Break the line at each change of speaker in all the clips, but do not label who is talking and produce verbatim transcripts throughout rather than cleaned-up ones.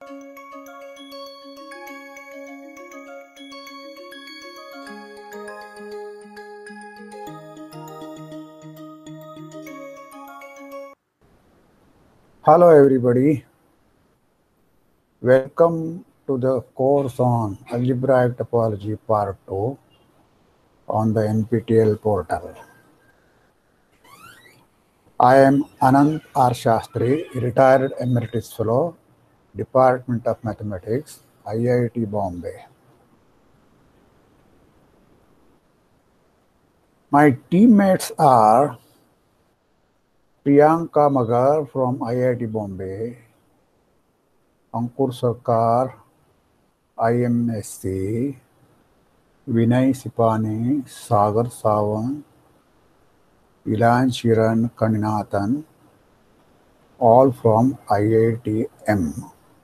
Hello everybody, welcome to the course on Algebraic Topology Part two on the N P T E L portal. I am Anand R. Shastri, retired Emeritus Fellow, Department of Mathematics, I I T Bombay. My teammates are Priyanka Magar from I I T Bombay, Ankur Sarkar, I M S C, Vinay Sipani, Sagar Sawant, Ilan Shiran Kaninathan, all from I I T M.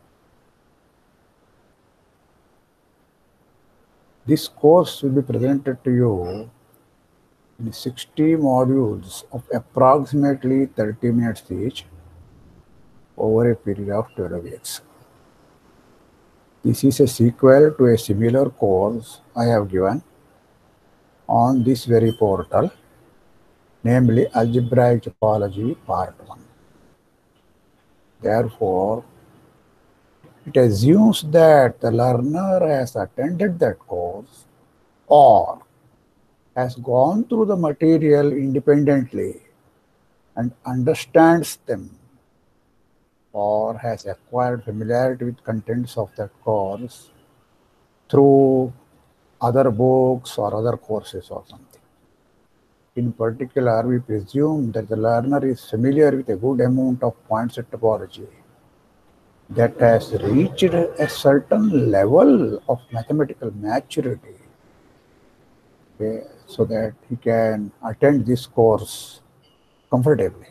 This course will be presented to you in sixty modules of approximately thirty minutes each over a period of twelve weeks. This is a sequel to a similar course I have given on this very portal, namely Algebraic Topology Part one. Therefore, it assumes that the learner has attended that course or has gone through the material independently and understands them, or has acquired familiarity with contents of that course through other books or other courses or something. In particular, we presume that the learner is familiar with a good amount of point set topology that has reached a certain level of mathematical maturity, okay, so that he can attend this course comfortably.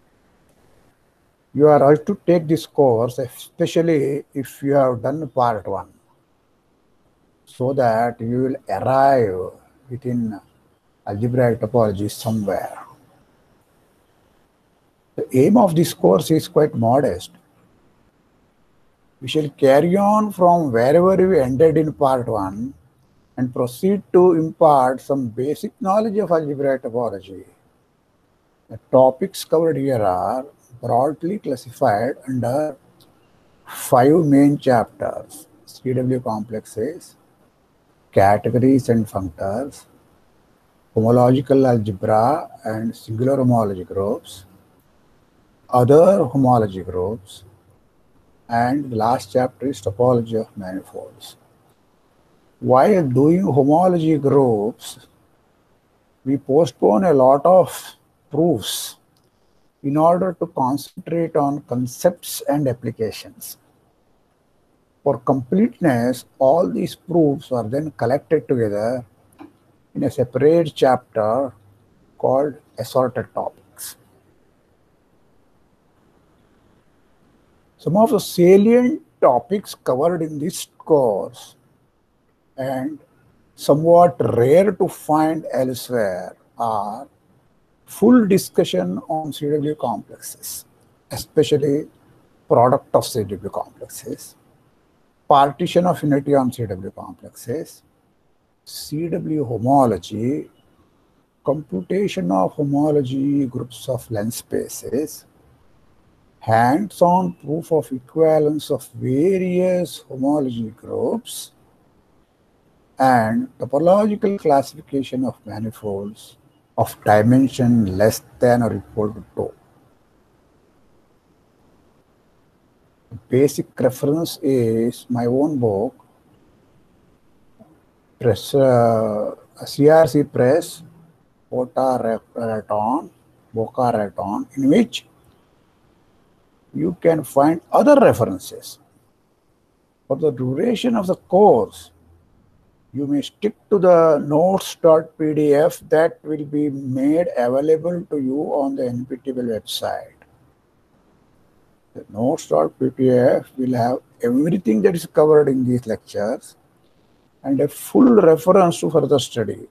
You are urged to take this course, especially if you have done part one, so that you will arrive within algebraic topology somewhere. The aim of this course is quite modest. We shall carry on from wherever we ended in part one and proceed to impart some basic knowledge of algebraic topology. The topics covered here are broadly classified under five main chapters: C W complexes, categories and functors, homological algebra and singular homology groups, other homology groups, and the last chapter is topology of manifolds. While doing homology groups, we postpone a lot of proofs in order to concentrate on concepts and applications. For completeness, all these proofs are then collected together in a separate chapter called assorted topics. Some of the salient topics covered in this course and somewhat rare to find elsewhere are full discussion on C W complexes, especially product of C W complexes, partition of unity on C W complexes, C W homology, computation of homology groups of length spaces, hands-on proof of equivalence of various homology groups, and topological classification of manifolds of dimension less than or equal to two. The basic reference is my own book, Press, uh, C R C Press, Boca Raton, Boca Raton, in which you can find other references. For the duration of the course, you may stick to the notes.pdf that will be made available to you on the N P T E L website. The notes.pdf will have everything that is covered in these lectures and a full reference to further study.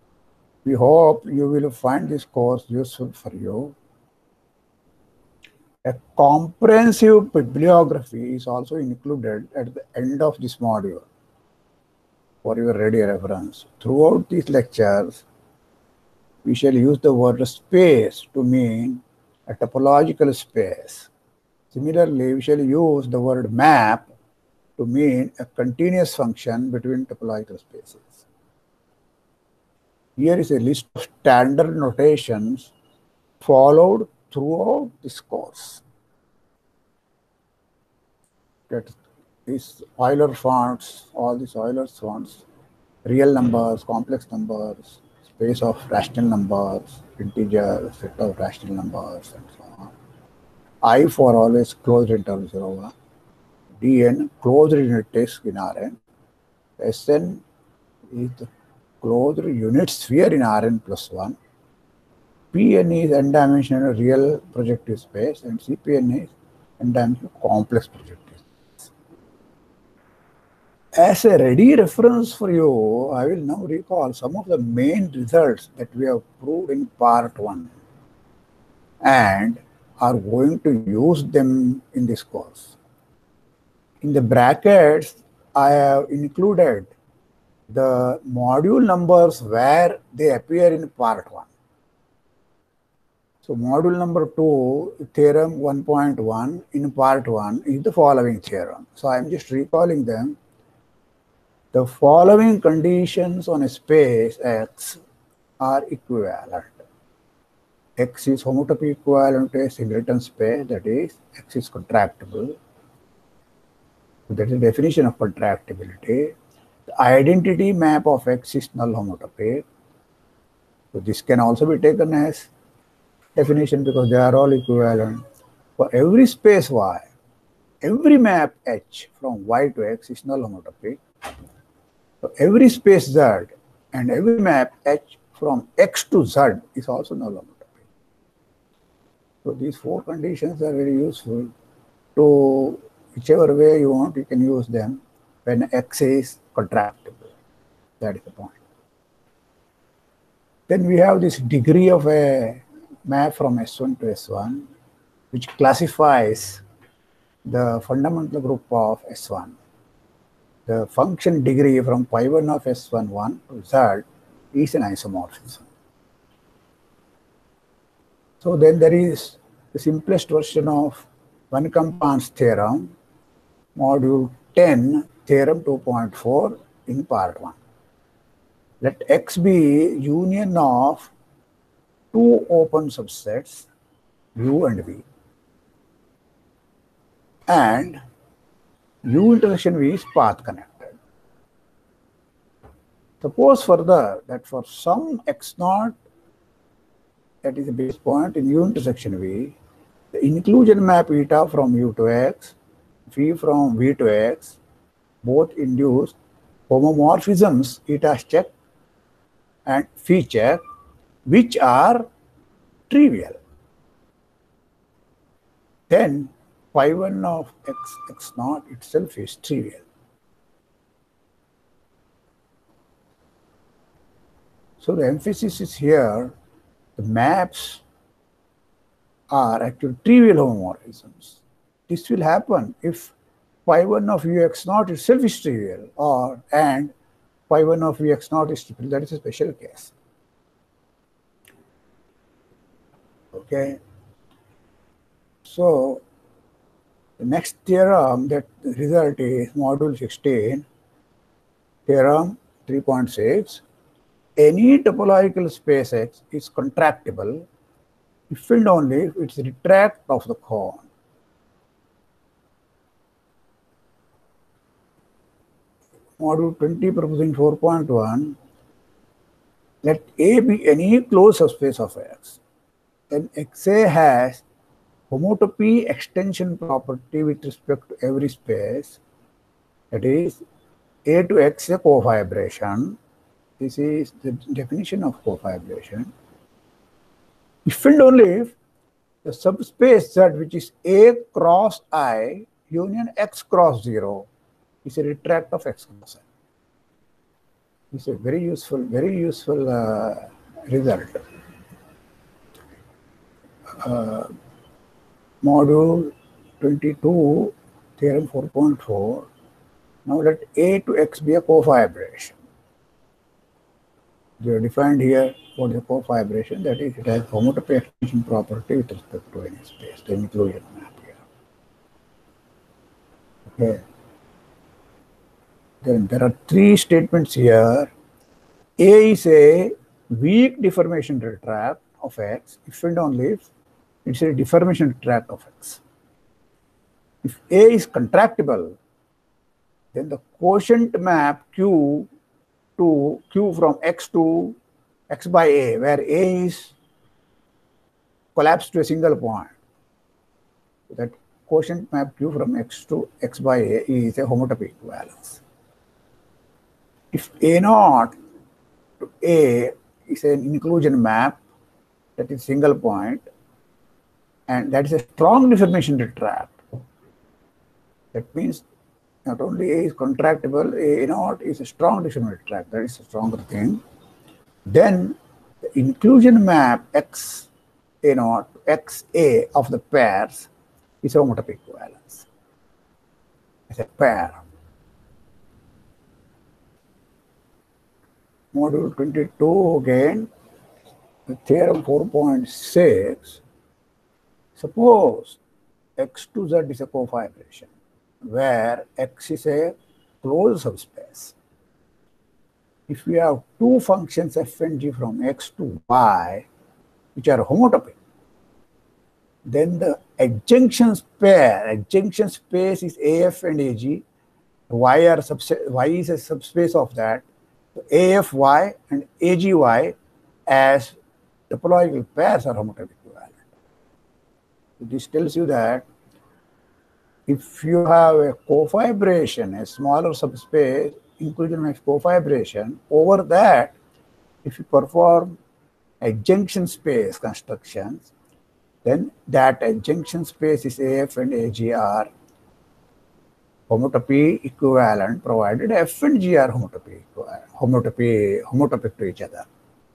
We hope you will find this course useful for you. A comprehensive bibliography is also included at the end of this module for your ready reference. Throughout these lectures, we shall use the word space to mean a topological space. Similarly, we shall use the word map to mean a continuous function between topological spaces. Here is a list of standard notations followed throughout this course. That is Euler fonts, all these Euler fonts, real numbers, complex numbers, space of rational numbers, integer, set of rational numbers, and so on. I for always closed interval zero one. Dn closed unit disk in Rn. Sn is the closed unit sphere in Rn plus one. Pn is n-dimensional real projective space, and Cpn is n-dimensional complex projective space. As a ready reference for you, I will now recall some of the main results that we have proved in part one and are going to use them in this course. In the brackets, I have included the module numbers where they appear in part one. So module number two, theorem one point one in part one is the following theorem. So I am just recalling them. The following conditions on a space X are equivalent. X is homotopy equivalent to a singleton space, that is, X is contractible. So that is the definition of contractibility. The identity map of X is null homotopy. So this can also be taken as definition because they are all equivalent. For every space Y, every map H from Y to X is null homotopy. So every space Z and every map H from X to Z is also null homotopy. So these four conditions are very useful to whichever way you want, you can use them when X is contractible. That is the point. Then we have this degree of a map from S one to S one, which classifies the fundamental group of S one. The function degree from pi one of S one one to Z is an isomorphism. So then there is the simplest version of Van Kampen's theorem, module ten, theorem two point four in part one. Let X be union of two open subsets, U and V, and U intersection V is path connected. Suppose further that for some X naught, that is a base point in U intersection V, the inclusion map eta from U to X, phi from V to X, both induce homomorphisms eta check and phi check, which are trivial. Then phi one of X, X naught itself is trivial. So the emphasis is here, the maps are actually trivial homomorphisms. This will happen if phi one of U X naught itself is trivial, or and phi one of U X naught is trivial. That is a special case. Okay. So the next theorem, that result is module sixteen, theorem three point six. Any topological space X is contractible if and only if it's retract of the cone. Module twenty, proposing four point one, let A be any closed subspace of X. Then X A has homotopy extension property with respect to every space. That is, A to X is a cofibration. This is the definition of cofibration. If and only if the subspace Z, which is A cross I union X cross zero, is a retract of X cross I. This is a very useful, very useful uh, result. Uh, Module twenty-two, theorem four point four. Now let A to X be a cofibration. They are defined here for the cofibration, that is, it has homotopy extension property with respect to any space, the inclusion map here. Okay. Then there are three statements here. A is a weak deformation tract of X if and only if it's a deformation tract of X. If A is contractible, then the quotient map Q to Q from X to X by A, where A is collapsed to a single point. That quotient map Q from X to X by A is a homotopy equivalence. If A naught to A is an inclusion map, that is single point, and that is a strong deformation tract. That means not only A is contractible, A naught is a strong deformation tract. That is a stronger thing. Then the inclusion map X A naught to X A of the pairs is a homotopy equivalence. It's a pair. Module twenty-two again, the theorem four point six. Suppose X to Z is a cofibration, where X is a closed subspace. If we have two functions f and g from X to Y, which are homotopy, then the adjunction pair, adjunction space is A F and A G. Y, are y is a subspace of that. So A F Y and A G Y as topological pairs are homotopy equivalent. So this tells you that if you have a cofibration, a smaller subspace, inclusion of cofibration, over that, if you perform adjunction space constructions, then that adjunction space is A F and A G are homotopy equivalent, provided F and G are homotopy equivalent, homotopy, homotopic to each other.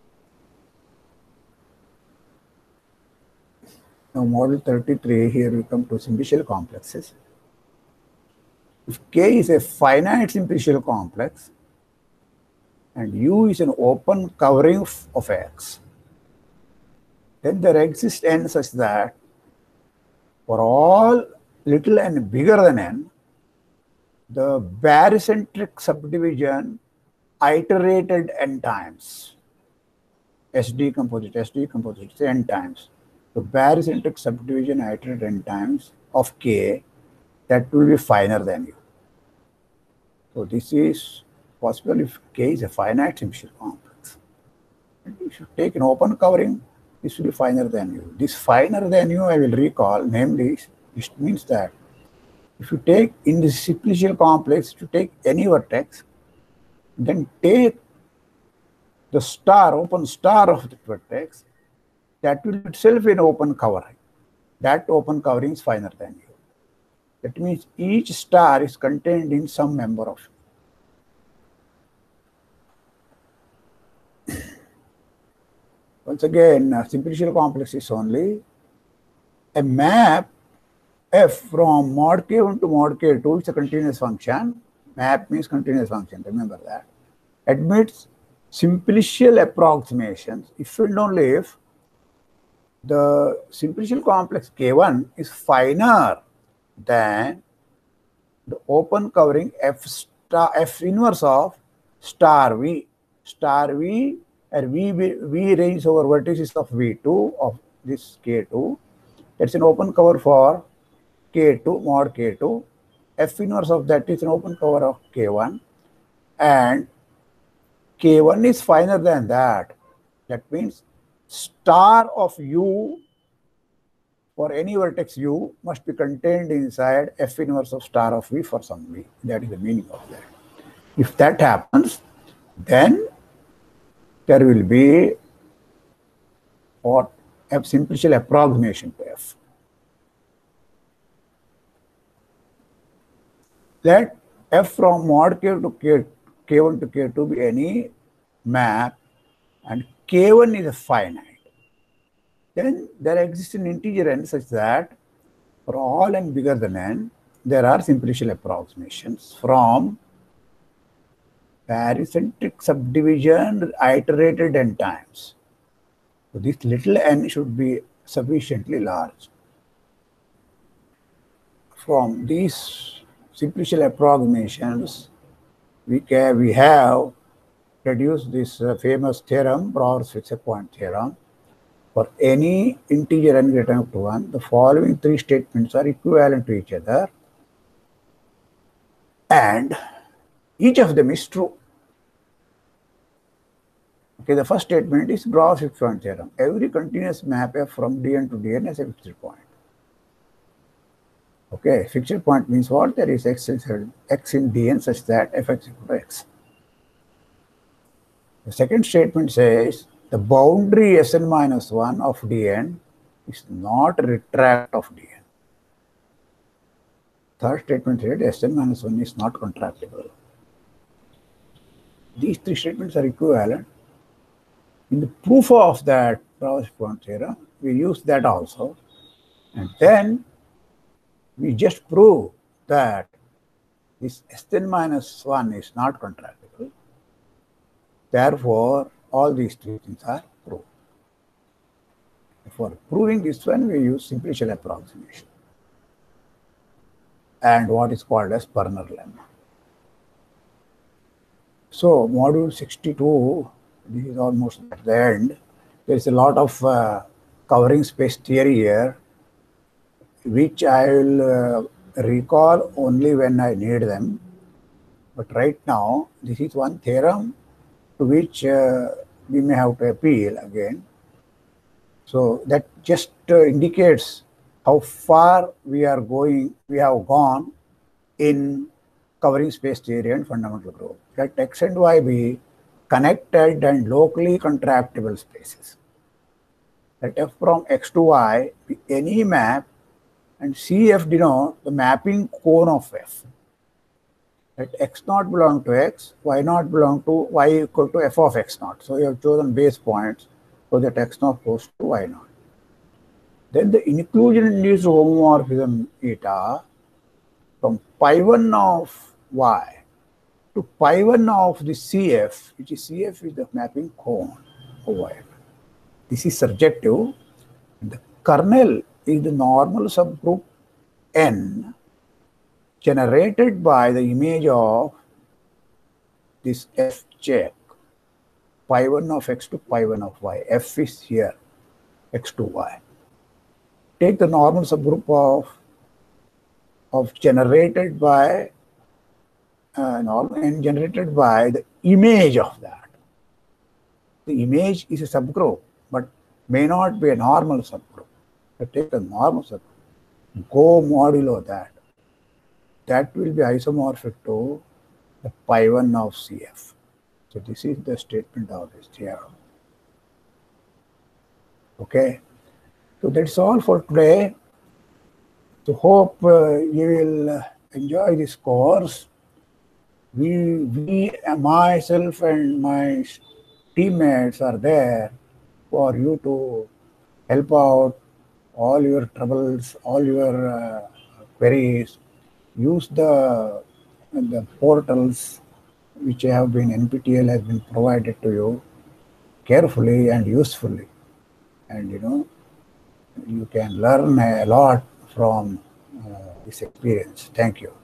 Now, module thirty-three, here we come to simplicial complexes. If K is a finite simplicial complex and U is an open covering of X, then there exists N such that for all little n bigger than N, the barycentric subdivision iterated N times. S D composite, S D composite, say N times. The barycentric subdivision iterated N times of K, that will be finer than U. So this is possible if K is a finite simplicial complex. And if you take an open covering, this will be finer than U. This finer than U, I will recall, namely, this means that if you take in the simplicial complex, to take any vertex, then take the star, open star of the vertex, that will itself be an open covering. That open covering is finer than U. That means each star is contained in some member of U. Once again, a simplicial complex is only a map F from mod K one to mod K two, it's a continuous function. Map means continuous function, remember that. Admits simplicial approximations if and only if the simplicial complex K one is finer than the open covering F star, F inverse of star V. Star V or V, V range over vertices of V two of this K two. That's an open cover for K two, mod K two. F inverse of that is an open cover of K one. And K one is finer than that. That means star of U for any vertex U must be contained inside F inverse of star of V for some V. That is the meaning of that. If that happens, then there will be what a simplicial approximation to F. Let F from mod K to K, K one to K two be any map, and K one is a finite. Then there exists an integer N such that For all n bigger than n, there are simplicial approximations from barycentric subdivision iterated n times. So this little n should be sufficiently large. From these simplicial approximations, we can we have reduced this uh, famous theorem, Brouwer's fixed point theorem. For any integer n greater than or equal to one, the following three statements are equivalent to each other, and each of them is true. Okay, the first statement is Brouwer's fixed point theorem. Every continuous map f from Dn to Dn has a fixed point. Okay, fixed point means what? There is x, x in Dn such that fx is equal to x. The second statement says the boundary Sn minus one of Dn is not a retract of Dn. Third statement said Sn minus one is not contractible. These three statements are equivalent. In the proof of that Brouwer's point theorem, we use that also. And then we just prove that this Sn minus one is not contractible. Therefore, all these three things are proved. For proving this one, we use simplicial approximation and what is called as Perner lemma. So, module sixty-two, this is almost at the end. There is a lot of uh, covering space theory here, which I will uh, recall only when I need them. But right now, this is one theorem to which uh, we may have to appeal again. So that just uh, indicates how far we are going, we have gone in covering space theory and fundamental group. Let x and y be connected and locally contractible spaces. Let f from x to y be any map, and C F denote the mapping cone of f. Let x naught belong to x, y naught belong to y equal to f of x naught. So you have chosen base points so that x naught goes to y naught. Then the inclusion-induced homomorphism eta from pi one of y to pi one of the C F, which is C F is the mapping cone of y. This is surjective. The kernel is the normal subgroup n generated by the image of this f check, pi one of x to pi one of y. F is here, x to y. Take the normal subgroup of, of generated by, uh, normal and generated by the image of that. The image is a subgroup, but may not be a normal subgroup. So take the normal subgroup, go modulo that. That will be isomorphic to the pi one of C F. So this is the statement of this theorem. Okay. So that's all for today. So hope uh, you will enjoy this course. We, we, myself and my teammates are there for you to help out all your troubles, all your uh, queries. Use the, the portals which have been, N P T E L has been provided to you carefully and usefully. And you know, you can learn a lot from uh, this experience. Thank you.